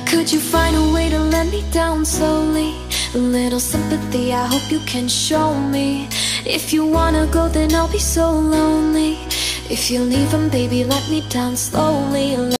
Could you find a way to let me down slowly? A little sympathy, I hope you can show me. If you wanna go, then I'll be so lonely. If you're leaving, baby, let me down slowly.